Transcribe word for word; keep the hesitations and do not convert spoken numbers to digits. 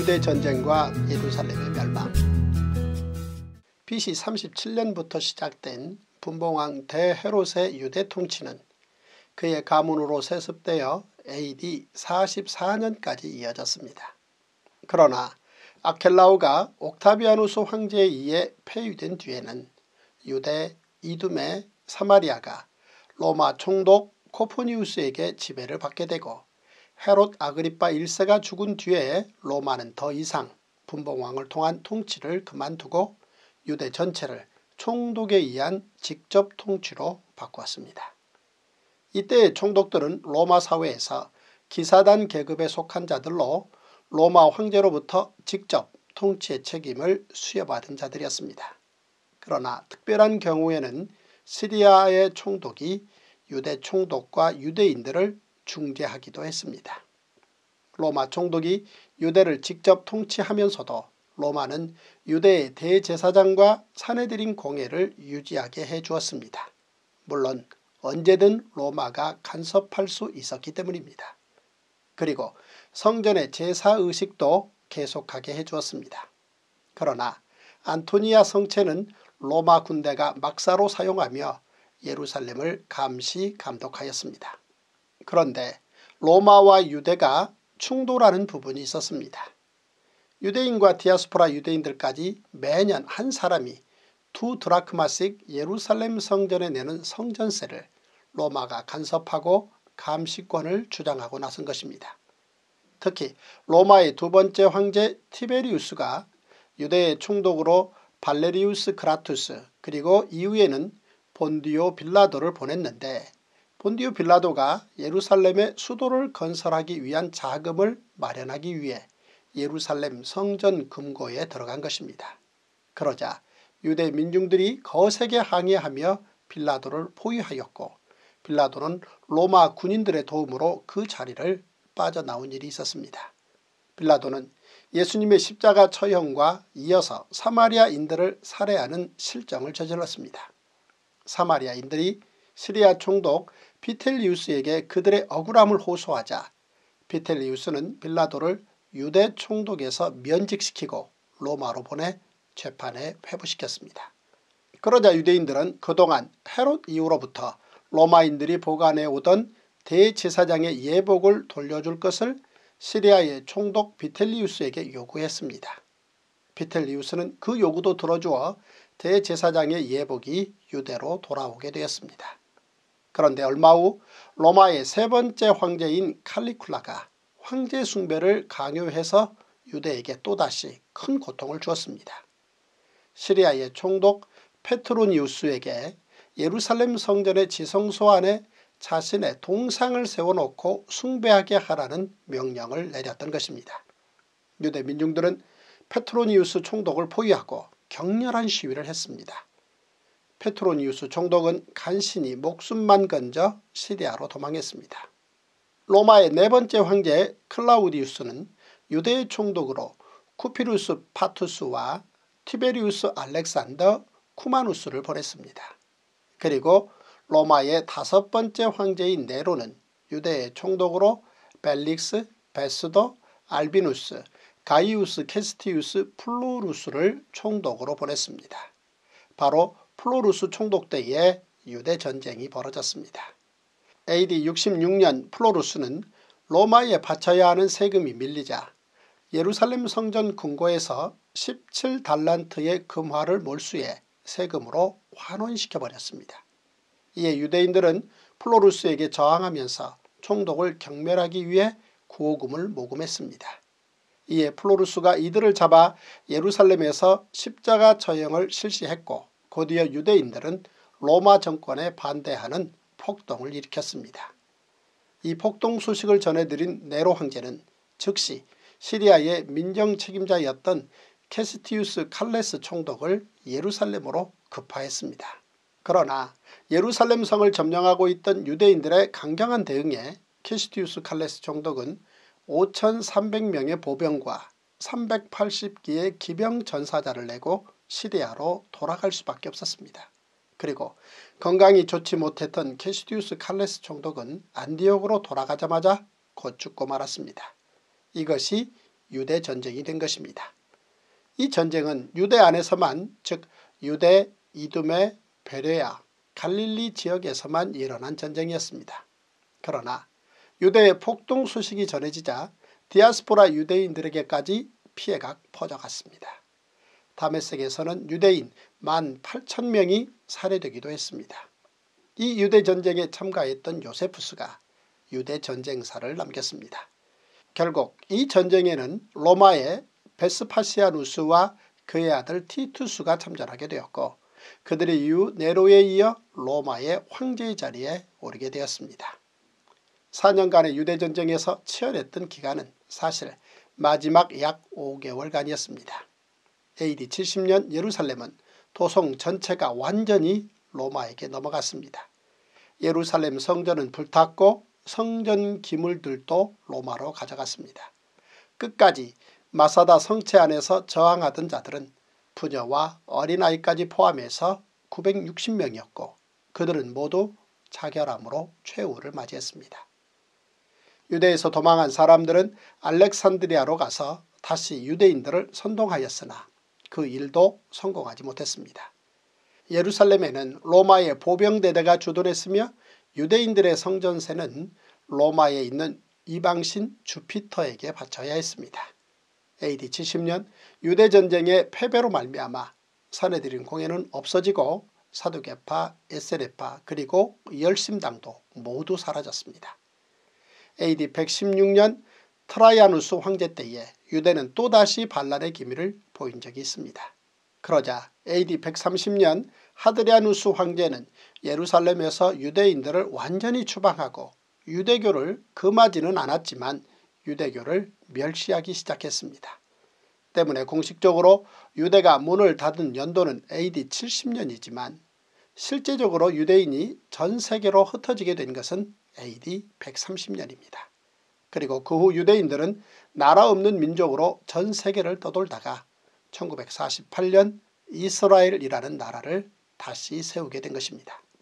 유대 전쟁과 예루살렘의 멸망. 비씨 삼십칠 년부터 시작된 분봉왕 대헤롯의 유대 통치는 그의 가문으로 세습되어 에이디 사십사 년까지 이어졌습니다. 그러나 아켈라오가 옥타비아누스 황제에 의해 폐위된 뒤에는 유대, 이두메, 사마리아가 로마 총독 코프니우스에게 지배를 받게 되고 헤롯 아그리파 일 세가 죽은 뒤에 로마는 더 이상 분봉왕을 통한 통치를 그만두고 유대 전체를 총독에 의한 직접 통치로 바꾸었습니다. 이때의 총독들은 로마 사회에서 기사단 계급에 속한 자들로 로마 황제로부터 직접 통치의 책임을 수여받은 자들이었습니다. 그러나 특별한 경우에는 시리아의 총독이 유대 총독과 유대인들을 중재하기도 했습니다. 로마 총독이 유대를 직접 통치하면서도 로마는 유대의 대제사장과 사내들인 공회를 유지하게 해주었습니다. 물론 언제든 로마가 간섭할 수 있었기 때문입니다. 그리고 성전의 제사의식도 계속하게 해주었습니다. 그러나 안토니아 성체는 로마 군대가 막사로 사용하며 예루살렘을 감시 감독하였습니다. 그런데 로마와 유대가 충돌하는 부분이 있었습니다. 유대인과 디아스포라 유대인들까지 매년 한 사람이 두 드라크마씩 예루살렘 성전에 내는 성전세를 로마가 간섭하고 감시권을 주장하고 나선 것입니다. 특히 로마의 두 번째 황제 티베리우스가 유대의 총독으로 발레리우스 그라투스 그리고 이후에는 본디오 빌라도를 보냈는데 본디오 빌라도가 예루살렘의 수도를 건설하기 위한 자금을 마련하기 위해 예루살렘 성전 금고에 들어간 것입니다. 그러자 유대 민중들이 거세게 항의하며 빌라도를 포위하였고 빌라도는 로마 군인들의 도움으로 그 자리를 빠져나온 일이 있었습니다. 빌라도는 예수님의 십자가 처형과 이어서 사마리아인들을 살해하는 실정을 저질렀습니다. 사마리아인들이 시리아 총독 비텔리우스에게 그들의 억울함을 호소하자 비텔리우스는 빌라도를 유대 총독에서 면직시키고 로마로 보내 재판에 회부시켰습니다. 그러자 유대인들은 그동안 헤롯 이후로부터 로마인들이 보관해 오던 대제사장의 예복을 돌려줄 것을 시리아의 총독 비텔리우스에게 요구했습니다. 비텔리우스는 그 요구도 들어주어 대제사장의 예복이 유대로 돌아오게 되었습니다. 그런데 얼마 후 로마의 세 번째 황제인 칼리쿨라가 황제 숭배를 강요해서 유대에게 또다시 큰 고통을 주었습니다. 시리아의 총독 페트로니우스에게 예루살렘 성전의 지성소 안에 자신의 동상을 세워놓고 숭배하게 하라는 명령을 내렸던 것입니다. 유대 민중들은 페트로니우스 총독을 포위하고 격렬한 시위를 했습니다. 페트로니우스 총독은 간신히 목숨만 건져 시리아로 도망했습니다. 로마의 네 번째 황제 클라우디우스는 유대의 총독으로 쿠피루스 파투스와 티베리우스 알렉산더 쿠마누스를 보냈습니다. 그리고 로마의 다섯 번째 황제인 네로는 유대의 총독으로 벨릭스, 베스도, 알비누스, 가이우스 캐스티우스 플루루스를 총독으로 보냈습니다. 바로 플루루스 총독 때에 유대 전쟁이 벌어졌습니다. 에이디 육십육 년 플루루스는 로마에 바쳐야 하는 세금이 밀리자 예루살렘 성전 금고에서 십칠 달란트의 금화를 몰수해 세금으로 환원시켜버렸습니다. 이에 유대인들은 플루루스에게 저항하면서 총독을 경멸하기 위해 구호금을 모금했습니다. 이에 플루루스가 이들을 잡아 예루살렘에서 십자가 처형을 실시했고 곧이어 유대인들은 로마 정권에 반대하는 폭동을 일으켰습니다. 이 폭동 소식을 전해드린 네로 황제는 즉시 시리아의 민정 책임자였던 캐스티우스 칼레스 총독을 예루살렘으로 급파했습니다. 그러나 예루살렘 성을 점령하고 있던 유대인들의 강경한 대응에 캐스티우스 칼레스 총독은 오천삼백 명의 보병과 삼백팔십 기의 기병 전사자를 내고 시리아로 돌아갈 수밖에 없었습니다. 그리고 건강이 좋지 못했던 캐시디우스 칼레스 총독은 안디옥으로 돌아가자마자 곧 죽고 말았습니다. 이것이 유대 전쟁이 된 것입니다. 이 전쟁은 유대 안에서만, 즉 유대, 이두메, 베레아, 갈릴리 지역에서만 일어난 전쟁이었습니다. 그러나 유대의 폭동 소식이 전해지자 디아스포라 유대인들에게까지 피해가 퍼져갔습니다. 다메섹에서는 유대인 만 팔천 명이 살해되기도 했습니다. 이 유대전쟁에 참가했던 요세푸스가 유대전쟁사를 남겼습니다. 결국 이 전쟁에는 로마의 베스파시아누스와 그의 아들 티투스가 참전하게 되었고 그들의 이후 네로에 이어 로마의 황제의 자리에 오르게 되었습니다. 사 년간의 유대전쟁에서 치열했던 기간은 사실 마지막 약 오 개월간이었습니다. 에이디 칠십 년 예루살렘은 도성 전체가 완전히 로마에게 넘어갔습니다. 예루살렘 성전은 불탔고 성전 기물들도 로마로 가져갔습니다. 끝까지 마사다 성체 안에서 저항하던 자들은 부녀와 어린아이까지 포함해서 구백육십 명이었고 그들은 모두 자결함으로 최후를 맞이했습니다. 유대에서 도망한 사람들은 알렉산드리아로 가서 다시 유대인들을 선동하였으나 그 일도 성공하지 못했습니다. 예루살렘에는 로마의 보병대대가 주둔했으며 유대인들의 성전세는 로마에 있는 이방신 주피터에게 바쳐야 했습니다. 에이디 칠십 년 유대전쟁의 패배로 말미암아 사내들인 공회는 없어지고 사두개파, 에세레파 그리고 열심당도 모두 사라졌습니다. 에이디 백십육 년 트라이아누스 황제 때에 유대는 또다시 반란의 기미를 보인 적이 있습니다. 그러자 에이디 백삼십 년 하드리아누스 황제는 예루살렘에서 유대인들을 완전히 추방하고 유대교를 금하지는 않았지만 유대교를 멸시하기 시작했습니다. 때문에 공식적으로 유대가 문을 닫은 연도는 에이디 칠십 년이지만 실제적으로 유대인이 전 세계로 흩어지게 된 것은 에이디 백삼십 년입니다. 그리고 그 후 유대인들은 나라 없는 민족으로 전 세계를 떠돌다가 천구백사십팔 년 이스라엘이라는 나라를 다시 세우게 된 것입니다.